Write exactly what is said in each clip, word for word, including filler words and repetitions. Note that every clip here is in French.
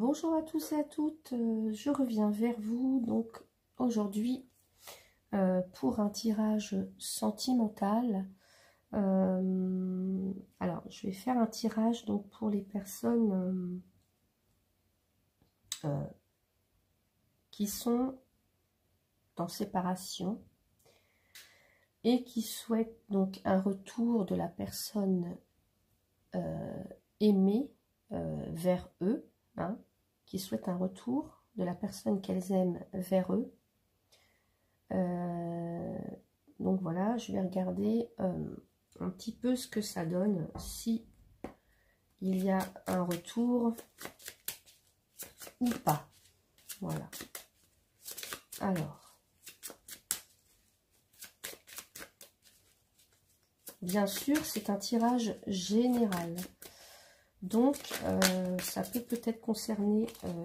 Bonjour à tous et à toutes, euh, je reviens vers vous donc aujourd'hui euh, pour un tirage sentimental. Euh, alors je vais faire un tirage donc pour les personnes euh, euh, qui sont en séparation et qui souhaitent donc un retour de la personne euh, aimée euh, vers eux. Hein, qui souhaitent un retour de la personne qu'elles aiment vers eux. Euh, donc voilà, je vais regarder euh, un petit peu ce que ça donne, si il y a un retour ou pas. Voilà. Alors, bien sûr, c'est un tirage général. Donc, euh, ça peut peut-être concerner euh,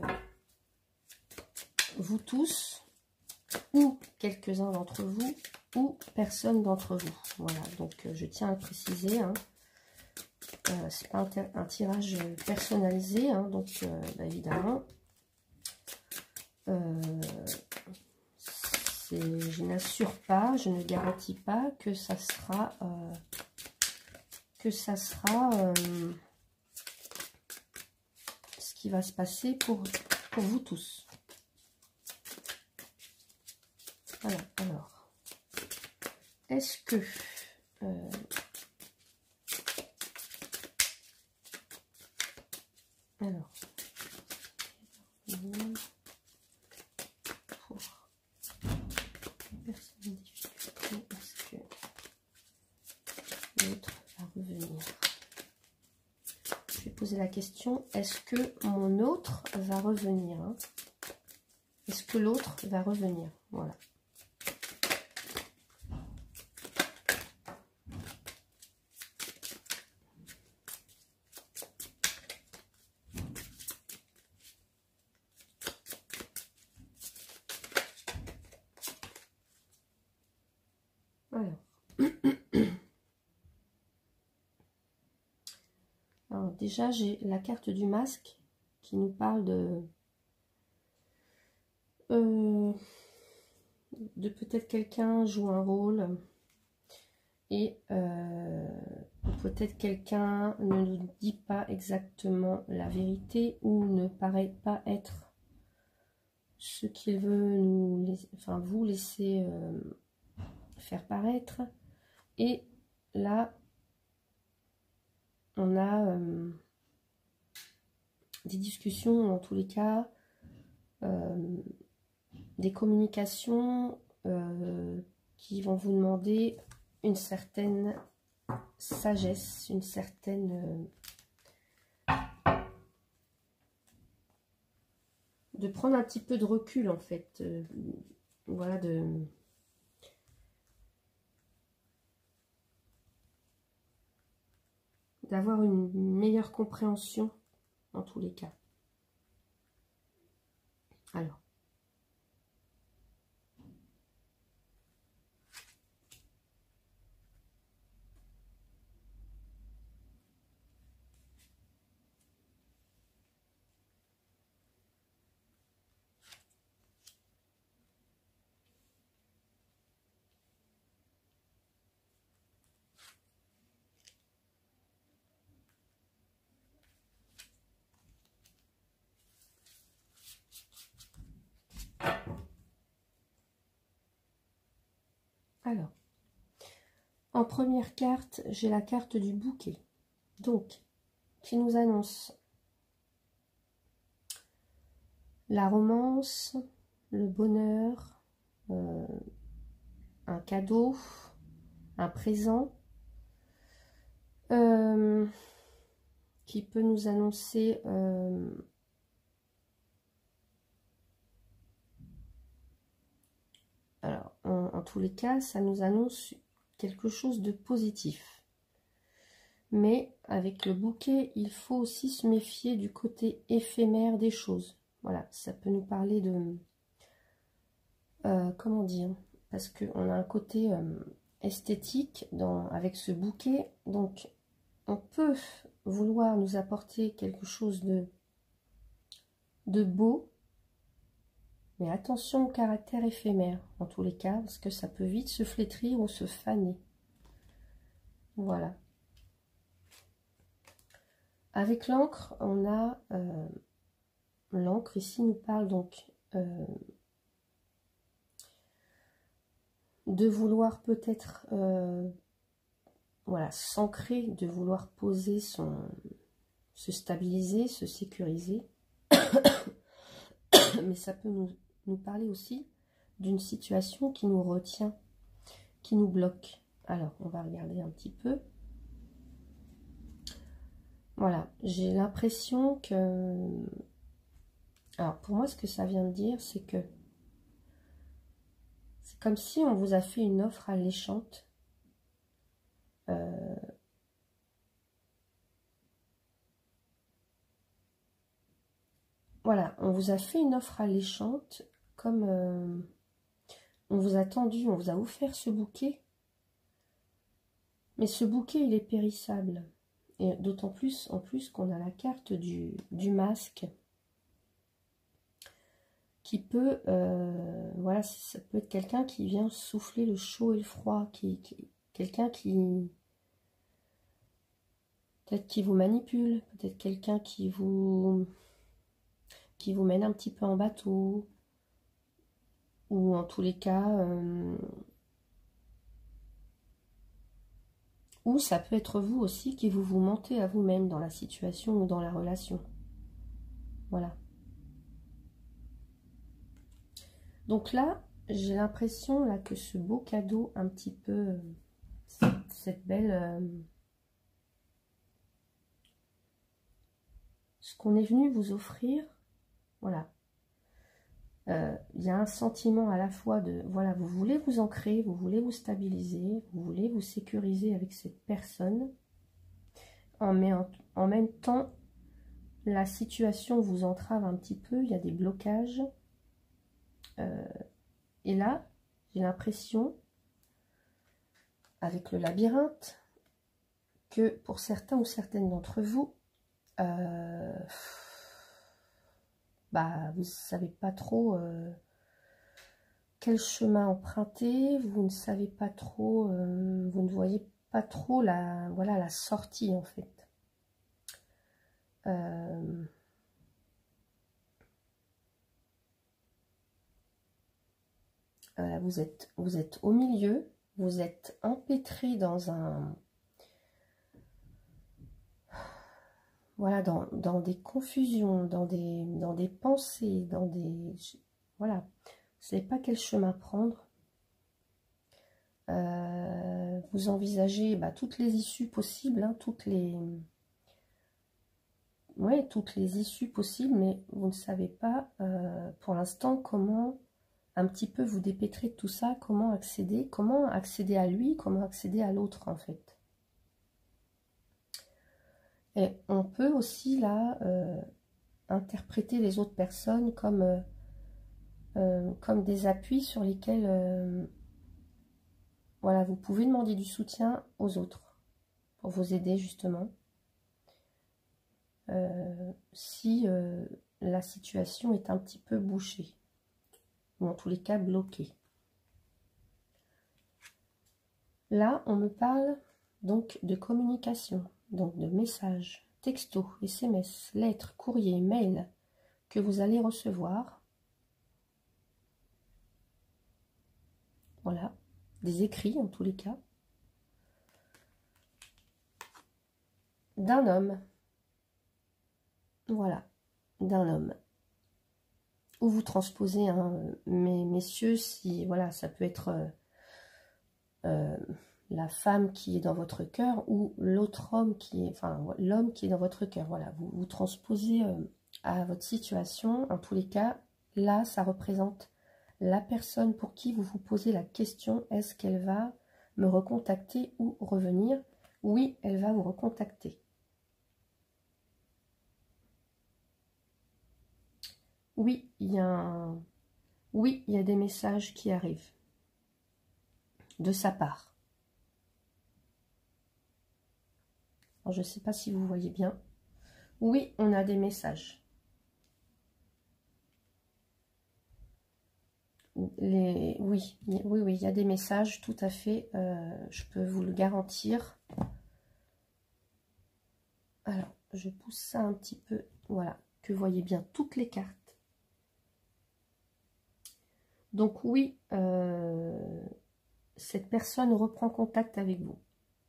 vous tous, ou quelques-uns d'entre vous, ou personne d'entre vous. Voilà, donc euh, je tiens à le préciser. Hein. Euh, c'est pas un, un tirage personnalisé, hein, donc euh, bah, évidemment, euh, je n'assure pas, je ne garantis pas que ça sera, euh, que ça sera euh, ce qui va se passer pour, pour vous tous. Voilà, alors, est-ce que euh, alors, pour personne en difficulté, est-ce que l'autre va revenir? Je vais poser la question, est-ce que mon autre va revenir, hein? Est-ce que l'autre va revenir? Voilà. Alors. Alors déjà, j'ai la carte du masque qui nous parle de, euh, de peut-être quelqu'un joue un rôle et euh, peut-être quelqu'un ne nous dit pas exactement la vérité ou ne paraît pas être ce qu'il veut nous laisser, enfin vous laisser euh, faire paraître. Et là, on a euh, des discussions, en tous les cas, euh, des communications euh, qui vont vous demander une certaine sagesse, une certaine... Euh, de prendre un petit peu de recul, en fait. Euh, voilà, de... d'avoir une meilleure compréhension en tous les cas. Alors. Alors, en première carte, j'ai la carte du bouquet. Donc, qui nous annonce la romance, le bonheur, euh, un cadeau, un présent, euh, qui peut nous annoncer euh, alors, en, en tous les cas, ça nous annonce quelque chose de positif. Mais avec le bouquet, il faut aussi se méfier du côté éphémère des choses. Voilà, ça peut nous parler de... Euh, comment dire? Parce qu'on a un côté euh, esthétique dans, avec ce bouquet. Donc, on peut vouloir nous apporter quelque chose de de beau. Mais attention au caractère éphémère, en tous les cas, parce que ça peut vite se flétrir ou se faner. Voilà. Avec l'encre, on a... Euh, l'encre, ici, nous parle donc euh, de vouloir peut-être... Euh, voilà, s'ancrer, de vouloir poser son... se stabiliser, se sécuriser. Mais ça peut nous, nous parler aussi d'une situation qui nous retient, qui nous bloque. Alors, on va regarder un petit peu. Voilà, j'ai l'impression que... Alors, pour moi, ce que ça vient de dire, c'est que c'est comme si on vous a fait une offre alléchante. Euh... Voilà, on vous a fait une offre alléchante, comme euh... on vous a tendu, on vous a offert ce bouquet. Mais ce bouquet, il est périssable. Et d'autant plus, en plus, qu'on a la carte du, du masque qui peut, euh, voilà, ça peut être quelqu'un qui vient souffler le chaud et le froid, qui, qui quelqu'un qui, peut-être qui vous manipule, peut-être quelqu'un qui vous, qui vous mène un petit peu en bateau, ou en tous les cas, euh, ou ça peut être vous aussi qui vous vous mentez à vous-même dans la situation ou dans la relation. Voilà. Donc là, j'ai l'impression là que ce beau cadeau, un petit peu, cette, cette belle... Euh, ce qu'on est venu vous offrir, voilà. Euh, il y a un sentiment à la fois de, voilà, vous voulez vous ancrer, vous voulez vous stabiliser, vous voulez vous sécuriser avec cette personne. En, en, en même temps, la situation vous entrave un petit peu, il y a des blocages. Euh, et là, j'ai l'impression, avec le labyrinthe, que pour certains ou certaines d'entre vous, euh, bah, vous ne savez pas trop euh, quel chemin emprunter, vous ne savez pas trop, euh, vous ne voyez pas trop la, voilà, la sortie en fait. Euh, voilà, vous êtes, vous êtes au milieu, vous êtes empêtré dans un... Voilà, dans, dans des confusions, dans des, dans des pensées, dans des... Voilà, vous ne savez pas quel chemin prendre. Euh, vous envisagez bah, toutes les issues possibles, hein, toutes les... Ouais, toutes les issues possibles, mais vous ne savez pas euh, pour l'instant comment un petit peu vous dépêtrer de tout ça, comment accéder, comment accéder à lui, comment accéder à l'autre en fait. Et on peut aussi là euh, interpréter les autres personnes comme, euh, euh, comme des appuis sur lesquels euh, voilà, vous pouvez demander du soutien aux autres pour vous aider justement. Euh, si euh, la situation est un petit peu bouchée, ou en tous les cas bloquée. Là, on me parle donc de communication, donc de messages, textos, S M S, lettres, courriers, mails que vous allez recevoir. Voilà, des écrits en tous les cas. D'un homme. Voilà, d'un homme. Ou vous transposez, hein, mes messieurs, si, voilà, ça peut être euh, euh, la femme qui est dans votre cœur ou l'autre homme qui est, enfin, l'homme qui est dans votre cœur. Voilà, vous, vous transposez euh, à votre situation. En tous les cas, là, ça représente la personne pour qui vous vous posez la question, est-ce qu'elle va me recontacter ou revenir? Oui, elle va vous recontacter. Oui, il y a un... oui, il y a des messages qui arrivent de sa part. Alors, je ne sais pas si vous voyez bien. Oui, on a des messages. les, oui, oui, oui, il y a des messages, tout à fait, euh, je peux vous le garantir. Alors, je pousse ça un petit peu, voilà, que vous voyez bien toutes les cartes. Donc oui, euh, cette personne reprend contact avec vous.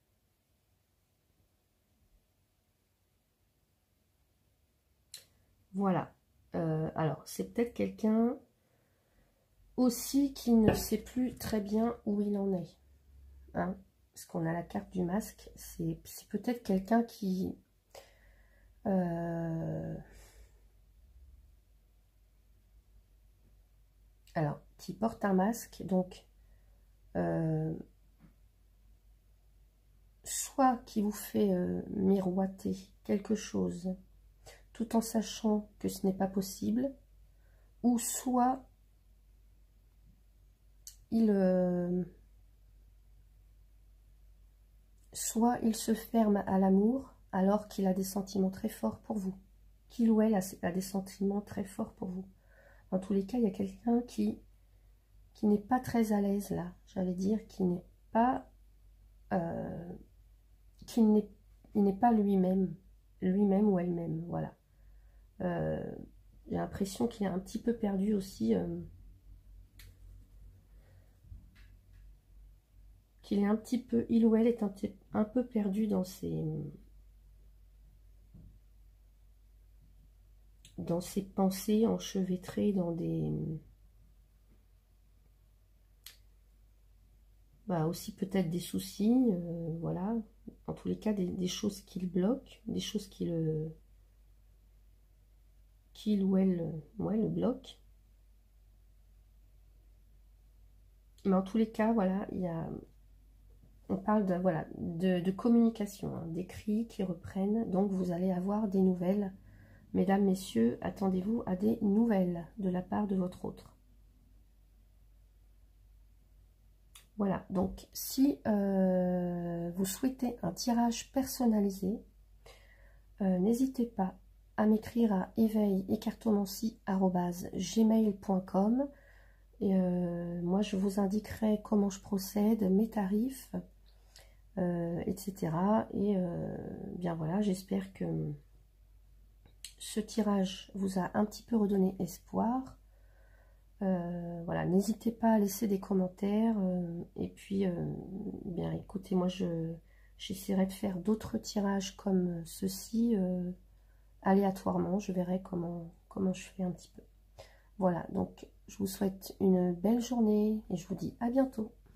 Voilà. Euh, alors, c'est peut-être quelqu'un aussi qui ne sait plus très bien où il en est. Hein, parce qu'on a la carte du masque. C'est peut-être quelqu'un qui... Euh, alors, qui porte un masque. Donc, euh, soit qui vous fait euh, miroiter quelque chose tout en sachant que ce n'est pas possible, ou soit il euh, soit il se ferme à l'amour alors qu'il a des sentiments très forts pour vous, qu'il ou elle a, a des sentiments très forts pour vous. Dans tous les cas, il y a quelqu'un qui qui n'est pas très à l'aise là, j'allais dire, qui n'est pas euh, qui n'est il n'est pas lui-même, lui-même ou elle-même, voilà. Euh, j'ai l'impression qu'il est un petit peu perdu aussi, euh, qu'il est un petit peu, il ou elle est un, petit, un peu perdu dans ses, dans ses pensées enchevêtrées dans des, bah aussi peut-être des soucis, euh, voilà, en tous les cas des, des choses qui le bloquent, des choses qui le, qu'il ou elle, ouais, le bloque. Mais en tous les cas, voilà, il y a, on parle de, voilà, de, de communication, hein, d'écrits qui reprennent, donc vous allez avoir des nouvelles. Mesdames, messieurs, attendez-vous à des nouvelles de la part de votre autre. Voilà, donc si euh, vous souhaitez un tirage personnalisé, euh, n'hésitez pas à m'écrire à éveil et cartomancie arobase gmail point com. Et euh, moi, je vous indiquerai comment je procède, mes tarifs, euh, et cetera. Et euh, bien voilà, j'espère que ce tirage vous a un petit peu redonné espoir. Euh, voilà, n'hésitez pas à laisser des commentaires. Euh, et puis, euh, bien écoutez, moi, je j'essaierai de faire d'autres tirages comme ceci, euh, aléatoirement. Je verrai comment, comment je fais un petit peu. Voilà, donc je vous souhaite une belle journée et je vous dis à bientôt.